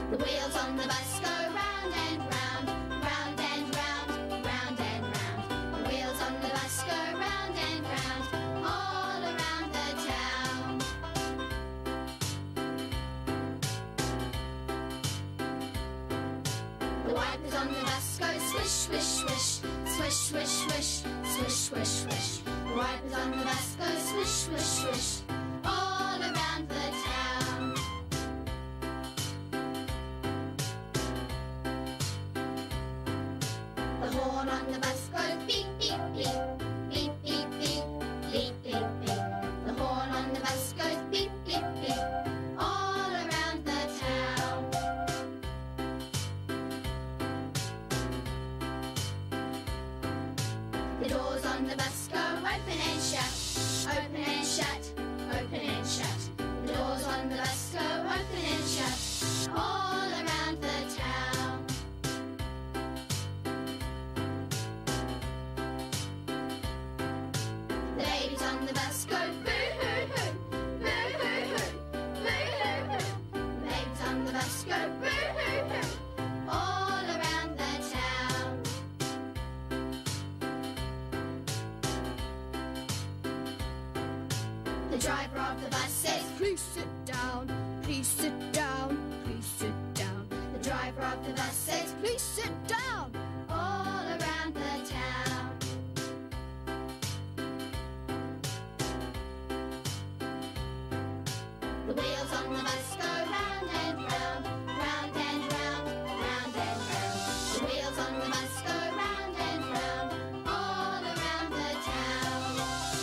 The wheels on the bus go round and round, round and round, round and round. The wheels on the bus go round and round, all around the town. The wipers on the bus go swish, swish, swish, swish, swish, swish, swish, swish, swish. The wipers on the bus go swish, swish, swish, all around the town. The horn on the bus goes beep, beep, beep, beep, beep, beep, beep, beep, beep. The horn on the bus goes beep, beep, beep, all around the town. The doors on the bus go open and shut, open and shut, open and shut. The doors on the bus go open and shut, all around the town. The babies on the bus go boo-hoo-hoo, boo-hoo-hoo, boo-hoo-hoo. The babies on the bus go boo-hoo-hoo, all around the town. The driver of the bus says, please sit down, please sit down, please sit down. The driver of the bus says, please sit down, all around the town. The wheels on the bus go round and round, round and round, round and round. The wheels on the bus go round and round, all around the town.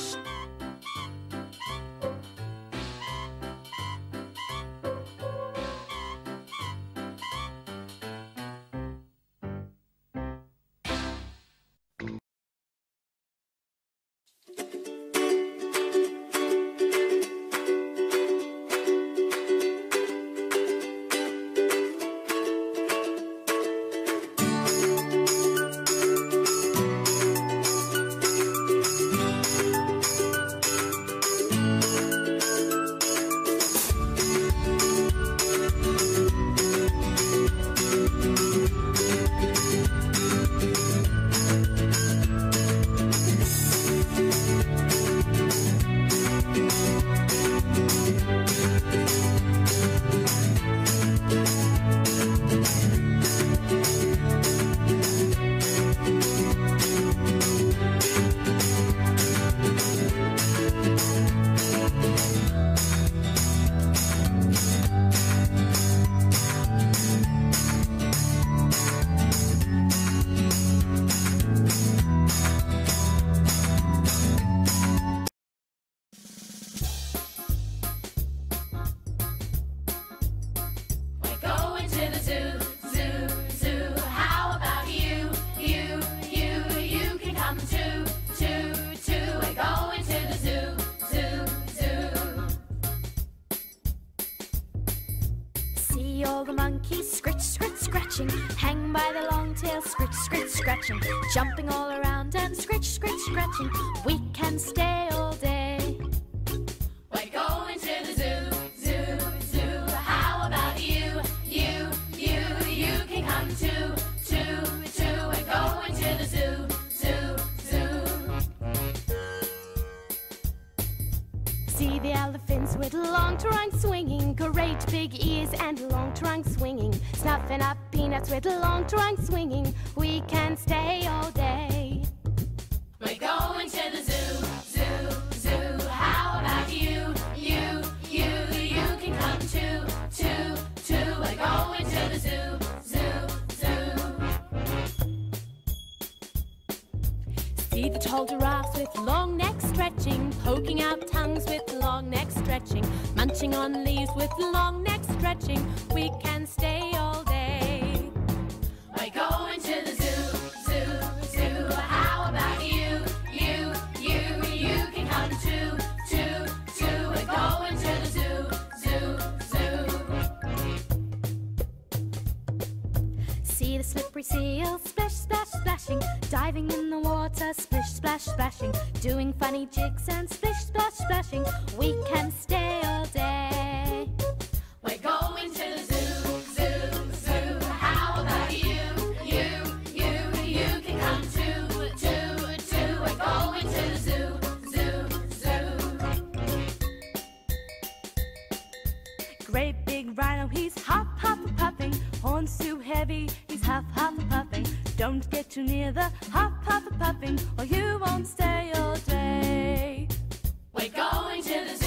Hang by the long tail, scritch, scritch, scratching, jumping all around and scritch, scritch, scratching. We can stay all day. We're going to the zoo, zoo, zoo. How about you, you, you? You can come too, too, too. We're going to the zoo, zoo, zoo. See the elephants with long trunks swinging, great big ears and long trunks swinging, snuffing up peanuts with long trunks swinging. We can stay all day. We're going to the zoo, zoo, zoo. How about you, you, you? You can come too, too, too. We're going to the zoo, zoo, zoo. See the tall giraffes with long necks stretching, poking out tongues with long necks stretching, munching on leaves with long necks stretching. We can stay all day. We're going to the zoo, zoo, zoo. How about you, you, you? You can come too, too, too. We're going to the zoo, zoo, zoo. See the slippery seal, splish, splash, splashing, diving in the water, splish, splash, splashing, doing funny jigs and splish, splash, splashing. We can stay all day. We're going to the zoo, zoo, get too near the huff, puff, puffing, or you won't stay all day. We're going to the zoo.